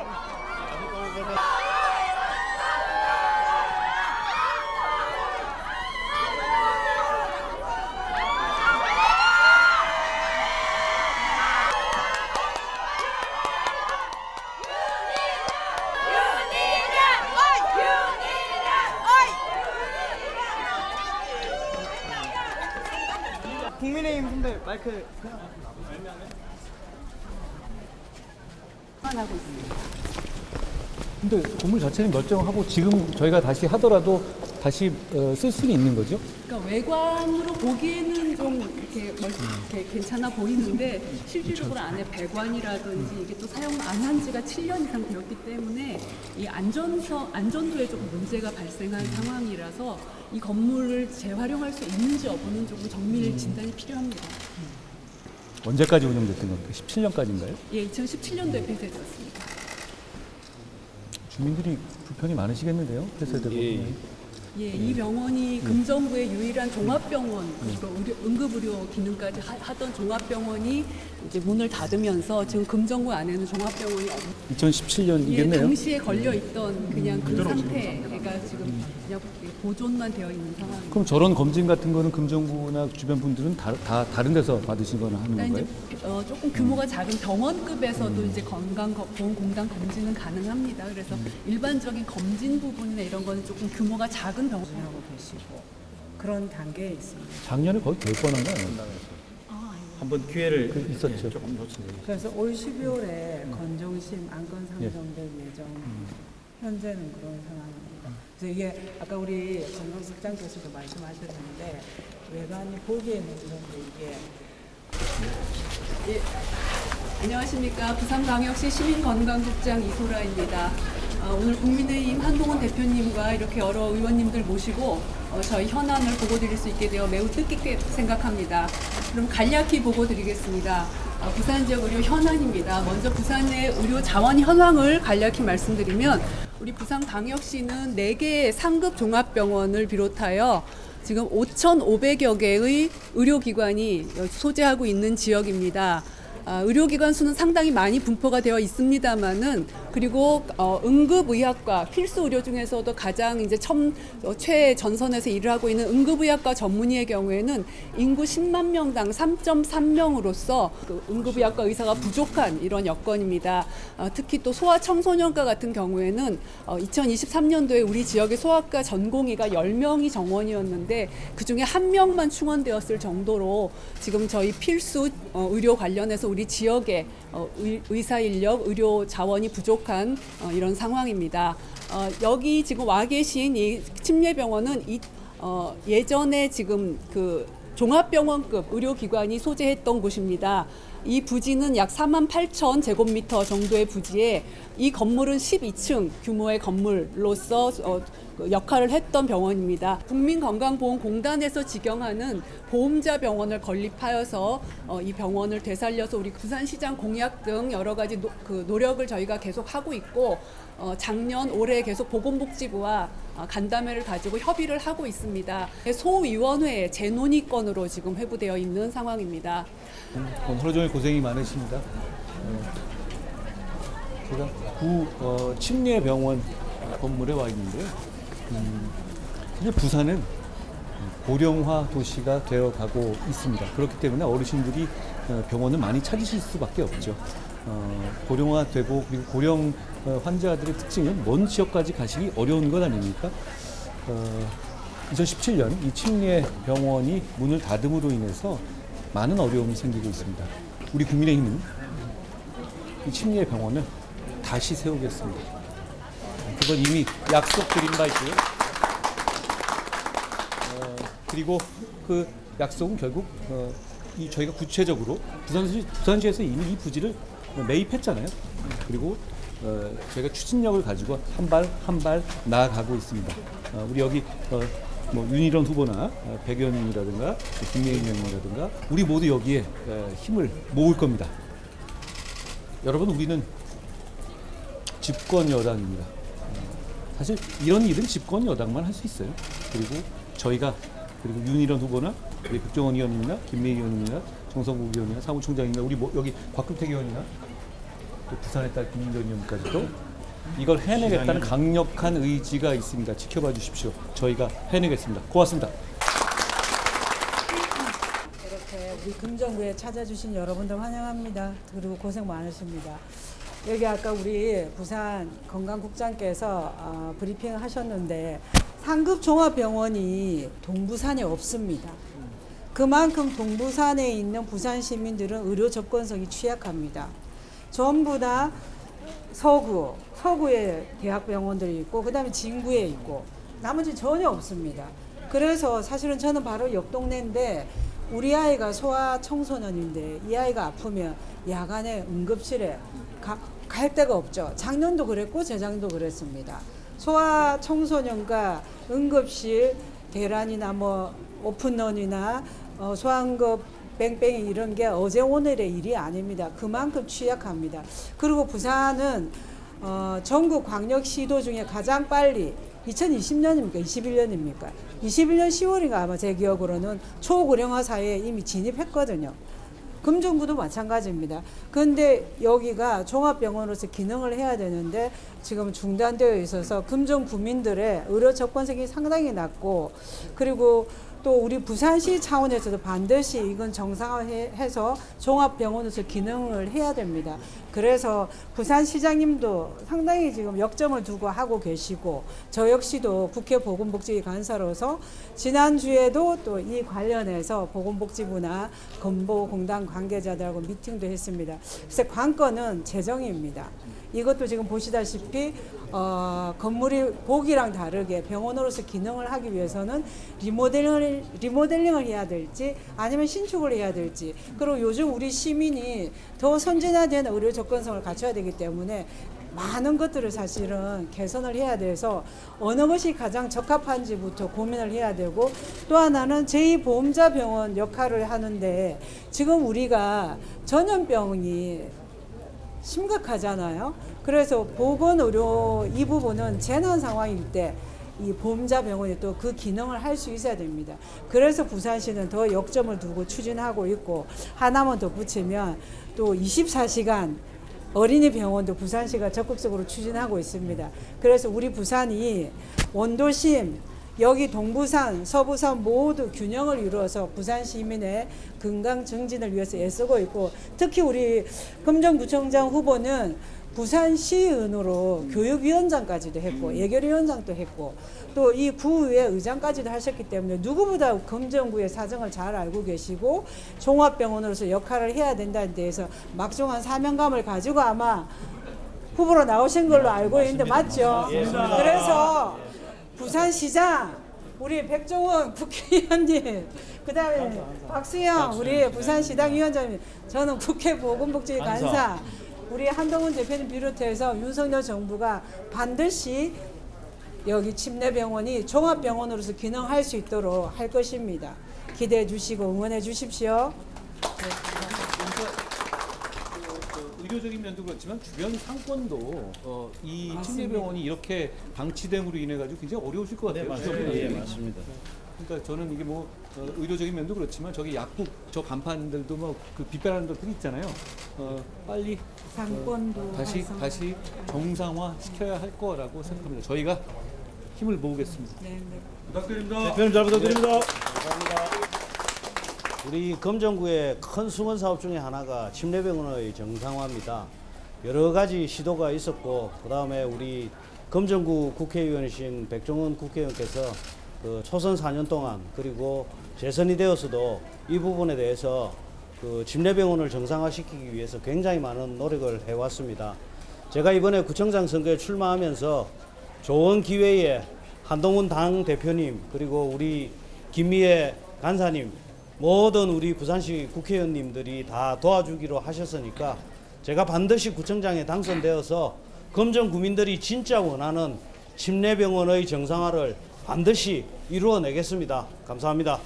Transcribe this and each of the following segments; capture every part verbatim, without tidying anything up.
국민의힘 선배 마이크 하고 있습니다. 근데 건물 자체는 멀쩡하고 지금 저희가 다시 하더라도 다시 어, 쓸 수는 있는 거죠? 그러니까 외관으로 보기에는 좀 이렇게, 멀, 이렇게 괜찮아 보이는데 실질적으로 안에 배관이라든지 이게 또 사용 안 한 지가 칠 년 이상 되었기 때문에 이 안전성, 안전도에 조금 문제가 발생한 상황이라서 이 건물을 재활용할 수 있는지 여부는 조금 정밀 진단이 필요합니다. 언제까지 운영됐던 겁니까? 십칠 년까지인가요? 예, 이천십칠 년도에 폐쇄되었습니다. 주민들이 불편이 많으시겠는데요? 폐쇄되고. 예. 예, 이 병원이 금정구의 유일한 종합병원, 그리고 의료, 응급의료 기능까지 하, 하던 종합병원이 이제 문을 닫으면서 지금 금정구 안에는 종합병원이 없, 이천십칠 예, 년이겠네요. 당시에 걸려 있던 그냥 그 상태가 지금 그냥 보존만 되어 있는 상황입니다. 그럼 저런 검진 같은 거는 금정구나 주변 분들은 다, 다 다른 데서 받으시거나 하는 그러니까 건가요? 이제 어, 조금 규모가 작은 병원급에서도 이제 건강보험공단 검진은 가능합니다. 그래서 일반적인 검진 부분이나 이런 거는 조금 규모가 작은 병원하고 계시고 그런 단계에 있습니다. 작년에 거의 될 뻔한 거 아니에요? 한번 기회를 그 있었죠. 조금 놓쳤네요. 그래서 올 십이월에 건정심 안건 상정될 예정. 현재는 그런 상황입니다. 그래서 이게 아까 우리 건강국장께서도 말씀하셨는데 외관이 보기에는 이런데 이게 예. 안녕하십니까. 부산광역시 시민건강국장 이소라입니다. 어, 오늘 국민의힘 한동훈 대표님과 이렇게 여러 의원님들 모시고 어, 저희 현안을 보고 드릴 수 있게 되어 매우 뜻깊게 생각합니다. 그럼 간략히 보고 드리겠습니다. 어, 부산 지역 의료 현안입니다. 먼저 부산의 의료 자원 현황을 간략히 말씀드리면 우리 부산광역시는 네 개의 상급 종합병원을 비롯하여 지금 오천오백여 개의 의료기관이 소재하고 있는 지역입니다. 아, 의료기관 수는 상당히 많이 분포가 되어 있습니다만은 그리고 어, 응급의학과 필수 의료 중에서도 가장 이제 첨, 어, 최전선에서 일을 하고 있는 응급의학과 전문의의 경우에는 인구 십만 명당 삼 점 삼 명으로서 그 응급의학과 의사가 부족한 이런 여건입니다. 어, 특히 또 소아청소년과 같은 경우에는 어, 이천이십삼 년도에 우리 지역의 소아과 전공의가 열 명이 정원이었는데 그중에 한 명만 충원되었을 정도로 지금 저희 필수 어, 의료 관련해서 우리 지역의 어, 의, 의사 인력, 의료 자원이 부족한 어, 이런 상황입니다. 어, 여기 지금 와 계신 이 침례병원은 이, 어, 예전에 지금 그 종합병원급 의료기관이 소재했던 곳입니다. 이 부지는 약 사만 팔천 제곱미터 정도의 부지에 이 건물은 십이 층 규모의 건물로서 어, 역할을 했던 병원입니다. 국민건강보험공단에서 직영하는 보험자 병원을 건립하여서 어, 이 병원을 되살려서 우리 부산시장 공약 등 여러 가지 노, 그 노력을 저희가 계속 하고 있고 어, 작년 올해 계속 보건복지부와 어, 간담회를 가지고 협의를 하고 있습니다. 소위원회의 재논의건으로 지금 회부되어 있는 상황입니다. 음, 하루 종일 고생이 많으십니다. 어, 제가 구 어, 침례병원 건물에 와 있는데요. 음, 사실 부산은 고령화 도시가 되어가고 있습니다. 그렇기 때문에 어르신들이 병원을 많이 찾으실 수밖에 없죠. 어, 고령화되고 그리고 고령 환자들의 특징은 먼 지역까지 가시기 어려운 것 아닙니까? 어, 이천십칠 년 이 침례병원이 문을 닫음으로 인해서 많은 어려움이 생기고 있습니다. 우리 국민의힘은 이 침례병원을 다시 세우겠습니다. 그건 이미 약속드린 바 있고요. 어, 그리고 그 약속은 결국 어, 이 저희가 구체적으로 부산시, 부산시에서 이미 이 부지를 매입했잖아요. 그리고 어, 저희가 추진력을 가지고 한 발 한 발 나아가고 있습니다. 어, 우리 여기 어, 뭐 윤희런 후보나 어, 백 의원님이라든가 김예인 의원님이라든가 우리 모두 여기에 어, 힘을 모을 겁니다. 여러분, 우리는 집권 여당입니다. 사실 이런 일은 집권 여당만 할 수 있어요. 그리고 저희가 그리고 윤희런 후보나 우리 국정원 의원님이나 김미애 의원님이나 정성국 의원이나 사무총장이나 우리 뭐 여기 곽금택 의원이나 또 부산의 딸 김정님까지도 이걸 해내겠다는 강력한 의지가 있습니다. 지켜봐 주십시오. 저희가 해내겠습니다. 고맙습니다. 이렇게 우리 금정구에 찾아주신 여러분들 환영합니다. 그리고 고생 많으십니다. 여기 아까 우리 부산 건강국장께서 어, 브리핑 하셨는데 상급 종합병원이 동부산에 없습니다. 그만큼 동부산에 있는 부산 시민들은 의료 접근성이 취약합니다. 전부 다 서구, 서구에 대학병원들이 있고 그 다음에 진구에 있고 나머지 전혀 없습니다. 그래서 사실은 저는 바로 옆 동네인데 우리 아이가 소아 청소년인데 이 아이가 아프면 야간에 응급실에 가, 갈 데가 없죠. 작년도 그랬고 재작년도 그랬습니다. 소아 청소년과 응급실 대란이나 뭐 오픈런이나 어, 소아응급 뺑뺑이 이런 게 어제 오늘의 일이 아닙니다. 그만큼 취약합니다. 그리고 부산은 어, 전국 광역시도 중에 가장 빨리 이천이십 년입니까? 이십일 년입니까? 이십일 년 시월인가 아마 제 기억으로는 초고령화 사회에 이미 진입했거든요. 금정구도 마찬가지입니다. 그런데 여기가 종합병원으로서 기능을 해야 되는데 지금 중단되어 있어서 금정 구민들의 의료 접근성이 상당히 낮고 그리고 또 우리 부산시 차원에서도 반드시 이건 정상화해서 종합병원으로서 기능을 해야 됩니다. 그래서 부산시장님도 상당히 지금 역점을 두고 하고 계시고 저 역시도 국회 보건복지간사로서 지난주에도 또 이 관련해서 보건복지부나 건보공단 관계자들하고 미팅도 했습니다. 그래서 관건은 재정입니다. 이것도 지금 보시다시피 어, 건물이 보기랑 다르게 병원으로서 기능을 하기 위해서는 리모델링을, 리모델링을 해야 될지 아니면 신축을 해야 될지 그리고 요즘 우리 시민이 더 선진화된 의료 접근성을 갖춰야 되기 때문에 많은 것들을 사실은 개선을 해야 돼서 어느 것이 가장 적합한지부터 고민을 해야 되고 또 하나는 제이 보험자 병원 역할을 하는데 지금 우리가 전염병이 심각하잖아요. 그래서 보건의료 이 부분은 재난 상황일 때 이 보험자 병원이 또 그 기능을 할 수 있어야 됩니다. 그래서 부산시는 더 역점을 두고 추진하고 있고 하나만 더 붙이면 또 이십사 시간 어린이 병원도 부산시가 적극적으로 추진하고 있습니다. 그래서 우리 부산이 원도심 여기 동부산, 서부산 모두 균형을 이루어서 부산 시민의 건강 증진을 위해서 애쓰고 있고 특히 우리 금정구청장 후보는 부산시의원으로 교육위원장까지도 했고 예결위원장도 했고 또 이 구의회 의장까지도 하셨기 때문에 누구보다 금정구의 사정을 잘 알고 계시고 종합병원으로서 역할을 해야 된다는 데에서 막중한 사명감을 가지고 아마 후보로 나오신 걸로 알고 있는데 맞죠? 그래서 부산시장 우리 백종원 국회의원님 그 다음에 박수영 우리 부산시당 위원장님 저는 국회 보건복지간사 우리 한동훈 대표님 비롯해서 윤석열 정부가 반드시 여기 침례병원이 종합병원으로서 기능할 수 있도록 할 것입니다. 기대해 주시고 응원해 주십시오. 의료적인 면도 그렇지만 주변 상권도 어, 이 침례병원이 이렇게 방치됨으로 인해 가지고 굉장히 어려우실 것 같아요. 네, 맞습니다. 예, 맞습니다. 그러니까 저는 이게 뭐 어, 의료적인 면도 그렇지만 저기 약국 저 간판들도 뭐 그 빛바라는 것들이 있잖아요. 어, 빨리 상권도 어, 다시 활성화. 다시 정상화 시켜야 할 거라고 생각합니다. 저희가 힘을 모으겠습니다. 네, 네. 부탁드립니다. 대표님 잘 부탁드립니다. 우리 금정구의 큰 수건 사업 중에 하나가 침례병원의 정상화입니다. 여러 가지 시도가 있었고 그 다음에 우리 금정구 국회의원이신 백종원 국회의원께서 그 초선 사 년 동안 그리고 재선이 되어서도 이 부분에 대해서 그 침례병원을 정상화시키기 위해서 굉장히 많은 노력을 해왔습니다. 제가 이번에 구청장 선거에 출마하면서 좋은 기회에 한동훈 당 대표님 그리고 우리 김미애 간사님 모든 우리 부산시 국회의원님들이 다 도와주기로 하셨으니까 제가 반드시 구청장에 당선되어서 금정 구민들이 진짜 원하는 침례병원의 정상화를 반드시 이루어내겠습니다. 감사합니다.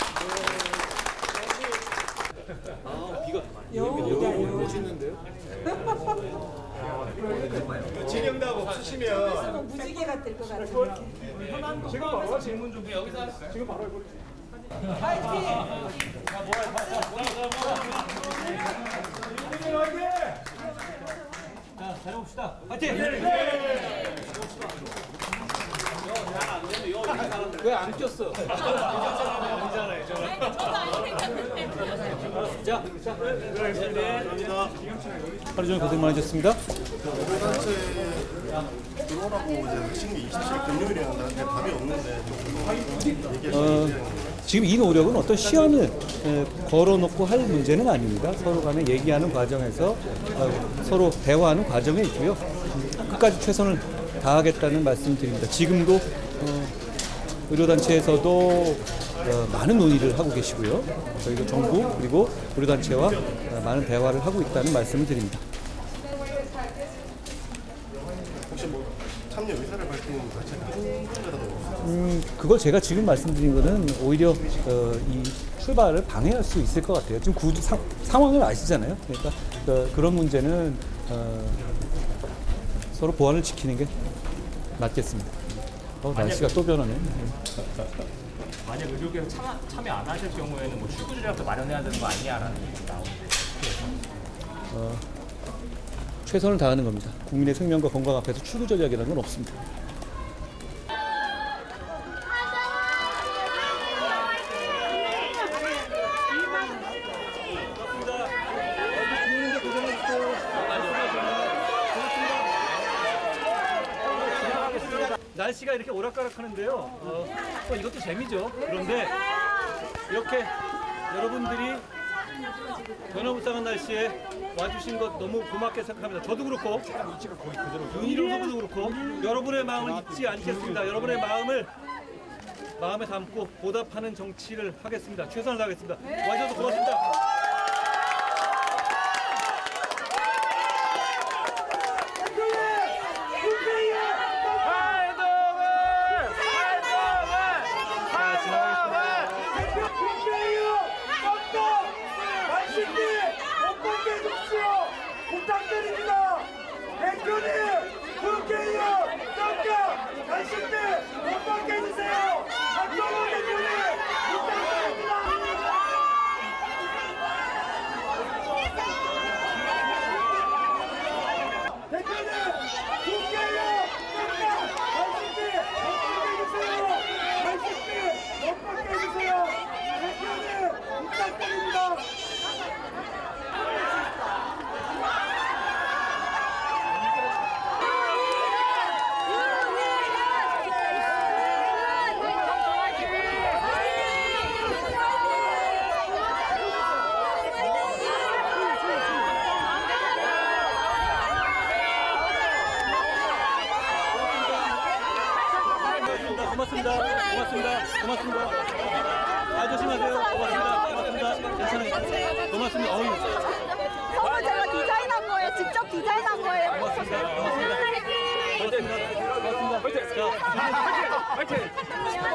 진영답 없으시면 무지개가 될 것 같아요. 지금 바로 질문 좀 여기서 지금 바로 해볼게요. 파이팅! 잘해봅시다. 파이팅! 왜 안 꼈어? 괜찮아요. 자, 자, 감사합니다. 하루 종일 고생 많으셨습니다. 단체 들어오라고 이제 핵심이 이십칠 금요일이라는 날인데 답이 없는데 어, 지금 이 노력은 어떤 시간을 에, 걸어놓고 할 문제는 아닙니다. 서로 간에 얘기하는 과정에서 어, 서로 대화하는 과정에 있고요. 끝까지 최선을 다하겠다는 말씀을 드립니다. 지금도 어, 의료단체에서도 어, 많은 논의를 하고 계시고요. 저희도 정부 그리고 의료단체와 어, 많은 대화를 하고 있다는 말씀을 드립니다. 혹시 뭐 참여 의사를 밝히는 자체가 한국이라도 음, 그걸 제가 지금 말씀드린 거는 오히려 어, 이 출발을 방해할 수 있을 것 같아요. 지금 구, 사, 상황을 아시잖아요. 그러니까 어, 그런 문제는 어, 서로 보안을 지키는 게 맞겠습니다. 어, 날씨가 또 변하네. 만약 의료계에서 참, 참여 안 하실 경우에는 뭐 출구 전략도 마련해야 되는 거 아니냐라는 얘기가 나오는데 어, 최선을 다하는 겁니다. 국민의 생명과 건강 앞에서 출구 전략이라는 건 없습니다. 날씨가 이렇게 오락가락하는데요. 어, 어, 이것도 재미죠. 그런데 이렇게 여러분들이 변화무쌍한 날씨에 와주신 것 너무 고맙게 생각합니다. 저도 그렇고 윤희룡 선수도 그렇고 여러분의 마음을 잊지 않겠습니다. 여러분의 마음을 마음에 담고 보답하는 정치를 하겠습니다. 최선을 다하겠습니다. 와주셔서 고맙습니다. 부탁드립니다. 대표님, 국회의원, 깜짝 관심대 못 받게 해주세요. 박정호 대표님, 부탁드립니다. 대표님, 국회의원, 깜짝 관심대 못 받게 해주세요. 관심대 못 받게 해주세요. 대표님, 부탁드립니다. 고맙습니다. 고맙습니다. 고맙습니다. 아, 조심하세요. 고맙습니다. 고맙습니다. 괜찮아요. 고맙습니다. 어이. 저거 제가 디자인한 거예요. 직접 디자인한 거예요. 고맙습니다. 고맙습니다. 고맙습니다. 고맙습니다. 자, 화이팅! 화이팅!